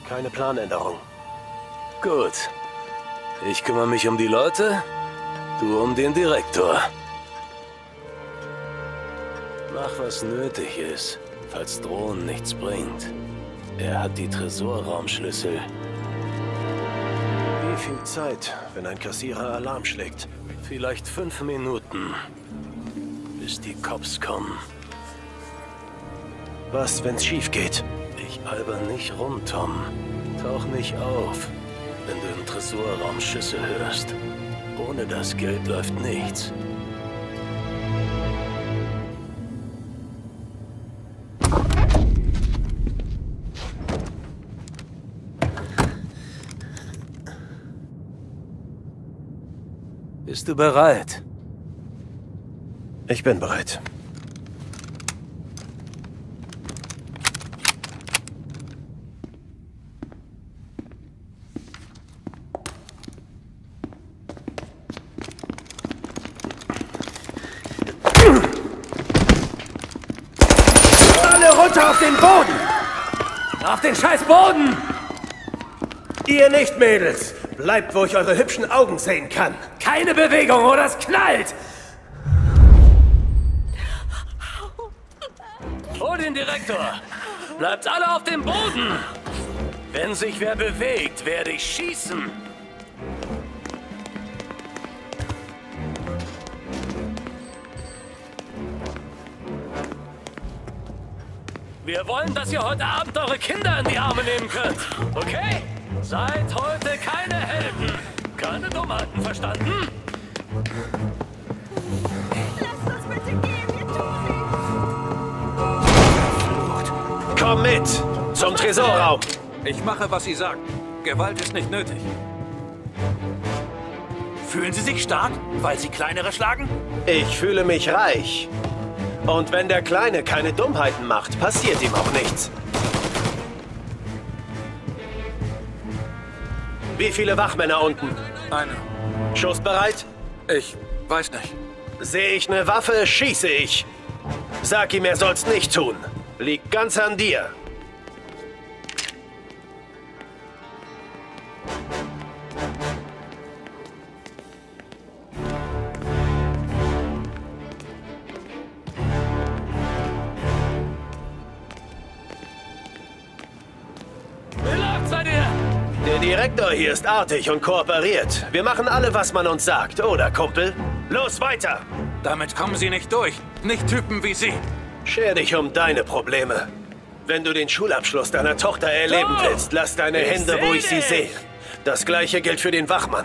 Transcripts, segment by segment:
Keine Planänderung. Gut. Ich kümmere mich um die Leute, du um den Direktor. Mach, was nötig ist, falls Drohen nichts bringt. Er hat die Tresorraumschlüssel. Wie viel Zeit, wenn ein Kassierer Alarm schlägt? Vielleicht 5 Minuten, bis die Cops kommen. Was, wenn's schief geht? Ich alber nicht rum, Tom. Tauch nicht auf, wenn du im Tresorraum Schüsse hörst. Ohne das Geld läuft nichts. Bist du bereit? Ich bin bereit. Alle runter auf den Boden! Auf den scheiß Boden! Ihr nicht, Mädels! Bleibt, wo ich eure hübschen Augen sehen kann. Keine Bewegung oder es knallt! Hol den Direktor! Bleibt alle auf dem Boden! Wenn sich wer bewegt, werde ich schießen! Wir wollen, dass ihr heute Abend eure Kinder in die Arme nehmen könnt. Okay? Seid heute keine Helden. Keine Dummheiten, verstanden? Lasst uns bitte gehen, wir tun Komm mit! Zum Tresorraum! Ich mache, was Sie sagen. Gewalt ist nicht nötig. Fühlen Sie sich stark, weil Sie kleinere schlagen? Ich fühle mich reich. Und wenn der Kleine keine Dummheiten macht, passiert ihm auch nichts. Wie viele Wachmänner unten? Eine. Schussbereit? Ich weiß nicht. Sehe ich eine Waffe, schieße ich. Sag ihm, er soll's nicht tun. Liegt ganz an dir. Wie läuft's bei dir? Der Direktor hier ist artig und kooperiert. Wir machen alle, was man uns sagt, oder, Kumpel? Los, weiter! Damit kommen Sie nicht durch. Nicht Typen wie Sie. Scher dich um deine Probleme. Wenn du den Schulabschluss deiner Tochter erleben Doch! willst, lass deine Ich Hände, wo seh ich sie dich! sehe. Das gleiche gilt für den Wachmann.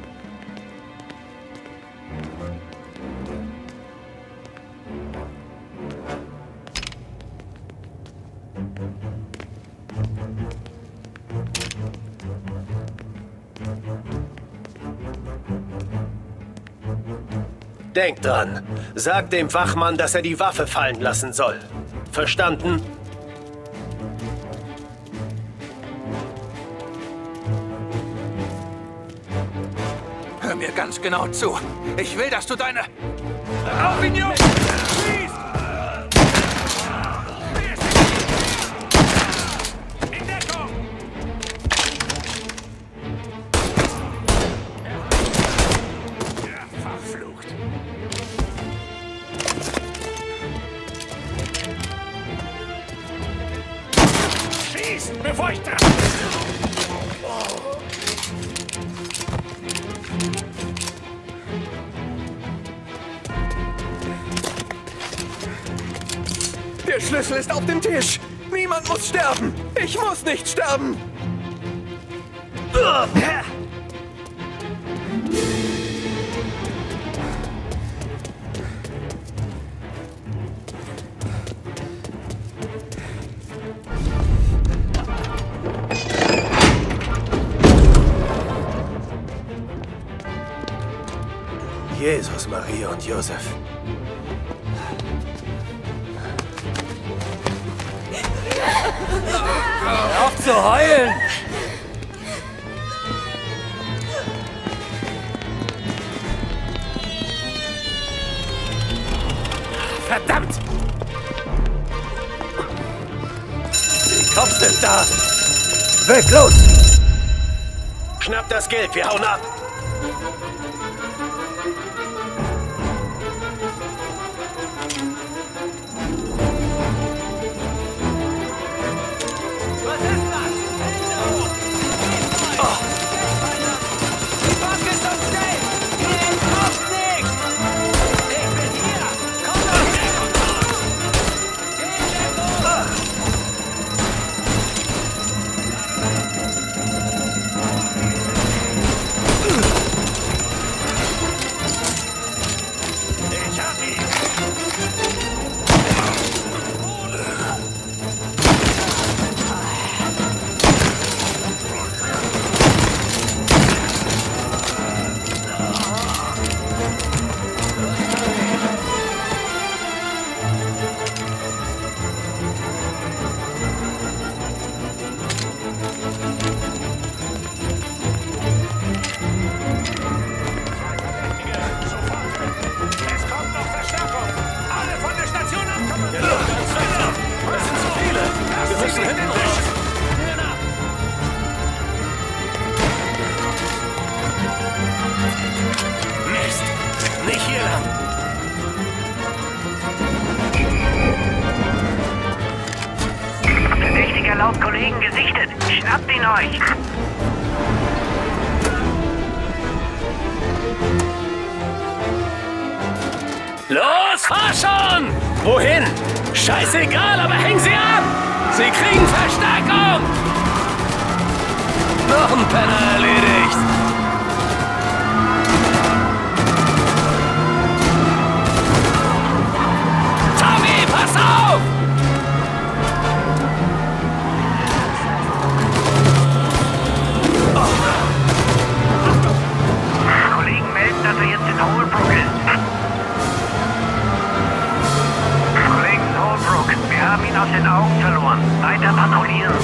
Denk dran. Sag dem Wachmann, dass er die Waffe fallen lassen soll. Verstanden? Hör mir ganz genau zu. Ich will, dass du deine... Auf ihn, Junge! Schieß! In Deckung! Ja, verflucht. Schieß, bevor ich treffe! Der Schlüssel ist auf dem Tisch. Niemand muss sterben. Ich muss nicht sterben. Jesus, Maria und Josef. Hör auf zu heulen! Verdammt! Die Cops sind da! Weg, los! Schnapp das Geld, wir hauen ab! Was ist das? Oh. Die Bank ist uns schnell! Ihr entkommt nicht! Ich bin hier! Komm doch her! Ich hab ihn! Es kommt noch Verstärkung! Alle von der Station abkommen! Das sind zu viele! Wir müssen hinten raus! Mist! Nicht hier lang! Verdächtiger laut Kollegen gesichtet. Schnappt ihn euch. Los, fahr schon! Wohin? Scheißegal, aber häng sie ab! Sie kriegen Verstärkung! Noch ein Penner erledigt! Tommy, pass auf! Kollegen melden, dass er jetzt in Holbrook ist. Kollegen Holbrook, wir haben ihn aus den Augen verloren. Weiter patrouillieren.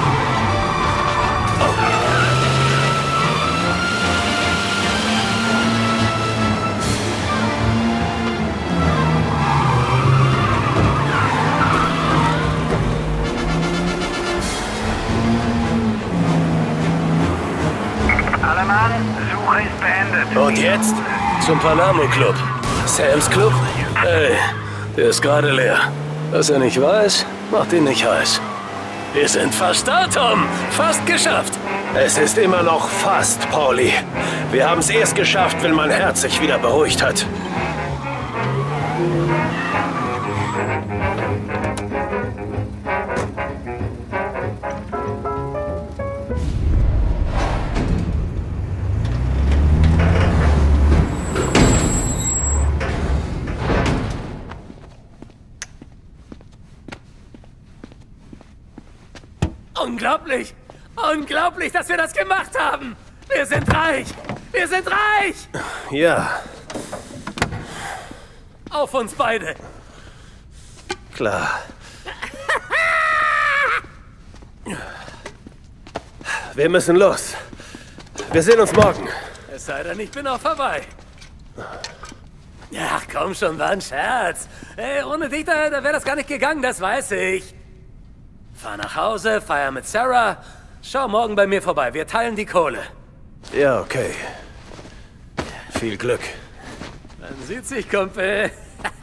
Alle Mann, Suche ist beendet. Und jetzt? Zum Panamo Club. Sam's Club? Ey, der ist gerade leer. Was er nicht weiß, macht ihn nicht heiß. Wir sind fast da, Tom. Fast geschafft. Es ist immer noch fast, Pauli. Wir haben es erst geschafft, wenn mein Herz sich wieder beruhigt hat. Unglaublich! Unglaublich, dass wir das gemacht haben! Wir sind reich! Wir sind reich! Ja, Auf uns beide! klar. Wir müssen los. Wir sehen uns morgen. Es sei denn, ich bin auch vorbei. Ach komm schon, war ein Scherz. Ey, ohne dich, da wäre das gar nicht gegangen, das weiß ich. Fahr nach Hause, feier mit Sarah. Schau morgen bei mir vorbei, wir teilen die Kohle. Ja, okay. Viel Glück. Man sieht sich, Kumpel.